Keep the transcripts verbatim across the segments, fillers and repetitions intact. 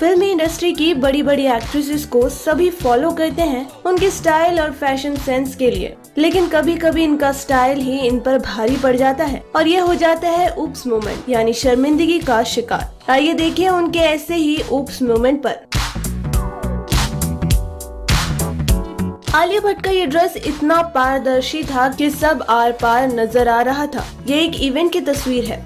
फिल्मी इंडस्ट्री की बड़ी बड़ी एक्ट्रेसेस को सभी फॉलो करते हैं उनके स्टाइल और फैशन सेंस के लिए, लेकिन कभी कभी इनका स्टाइल ही इन पर भारी पड़ जाता है और ये हो जाता है ऊप्स मोमेंट यानी शर्मिंदगी का शिकार। आइए देखिए उनके ऐसे ही ऊप्स मोमेंट पर। आलिया भट्ट का ये ड्रेस इतना पारदर्शी था कि सब आर पार नजर आ रहा था। ये एक इवेंट की तस्वीर है।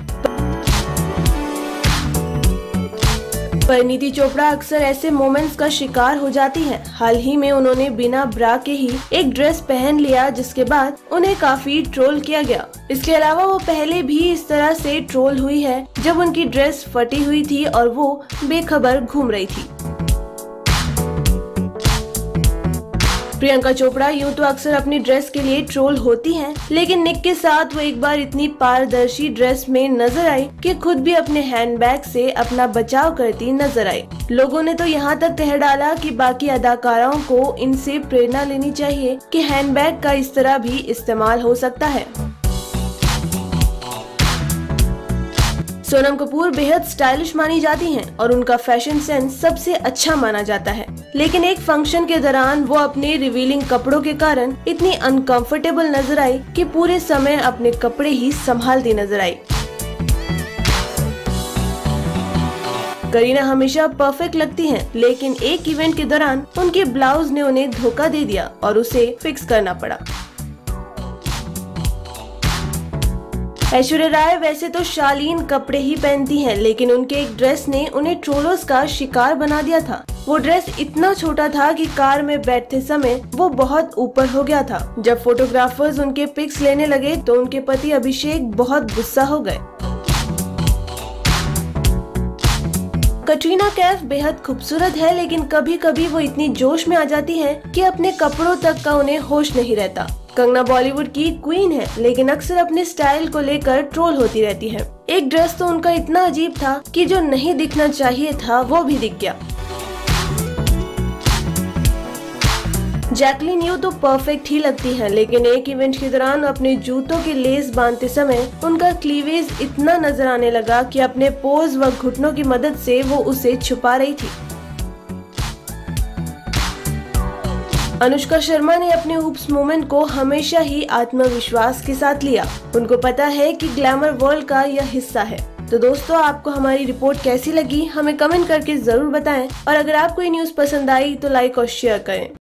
परिणीति चोपड़ा अक्सर ऐसे मोमेंट्स का शिकार हो जाती हैं। हाल ही में उन्होंने बिना ब्रा के ही एक ड्रेस पहन लिया, जिसके बाद उन्हें काफी ट्रोल किया गया। इसके अलावा वो पहले भी इस तरह से ट्रोल हुई है जब उनकी ड्रेस फटी हुई थी और वो बेखबर घूम रही थी। प्रियंका चोपड़ा यूं तो अक्सर अपनी ड्रेस के लिए ट्रोल होती हैं, लेकिन निक के साथ वो एक बार इतनी पारदर्शी ड्रेस में नजर आई कि खुद भी अपने हैंडबैग से अपना बचाव करती नजर आई। लोगों ने तो यहाँ तक कह डाला कि बाकी अदाकाराओं को इनसे प्रेरणा लेनी चाहिए कि हैंडबैग का इस तरह भी इस्तेमाल हो सकता है। सोनम कपूर बेहद स्टाइलिश मानी जाती हैं और उनका फैशन सेंस सबसे अच्छा माना जाता है, लेकिन एक फंक्शन के दौरान वो अपने रिवीलिंग कपड़ों के कारण इतनी अनकंफर्टेबल नजर आई कि पूरे समय अपने कपड़े ही संभालती नजर आई। करीना हमेशा परफेक्ट लगती हैं, लेकिन एक इवेंट के दौरान उनके ब्लाउज ने उन्हें धोखा दे दिया और उसे फिक्स करना पड़ा। ऐश्वर्या राय वैसे तो शालीन कपड़े ही पहनती हैं, लेकिन उनके एक ड्रेस ने उन्हें ट्रोलर्स का शिकार बना दिया था। वो ड्रेस इतना छोटा था कि कार में बैठते समय वो बहुत ऊपर हो गया था। जब फोटोग्राफर्स उनके पिक्स लेने लगे तो उनके पति अभिषेक बहुत गुस्सा हो गए। कटरीना कैफ बेहद खूबसूरत है, लेकिन कभी कभी वो इतनी जोश में आ जाती है कि अपने कपड़ों तक का उन्हें होश नहीं रहता। कंगना बॉलीवुड की क्वीन है, लेकिन अक्सर अपने स्टाइल को लेकर ट्रोल होती रहती है। एक ड्रेस तो उनका इतना अजीब था कि जो नहीं दिखना चाहिए था वो भी दिख गया। जैकलीन यू तो परफेक्ट ही लगती है, लेकिन एक इवेंट के दौरान अपने जूतों के लेस बांधते समय उनका क्लीवेज इतना नजर आने लगा कि अपने पोज व घुटनों की मदद से वो उसे छुपा रही थी। अनुष्का शर्मा ने अपने ऊप्स मोमेंट को हमेशा ही आत्मविश्वास के साथ लिया। उनको पता है कि ग्लैमर वर्ल्ड का यह हिस्सा है। तो दोस्तों, आपको हमारी रिपोर्ट कैसी लगी हमें कमेंट करके जरूर बताएं और अगर आपको ये न्यूज़ पसंद आई तो लाइक और शेयर करें।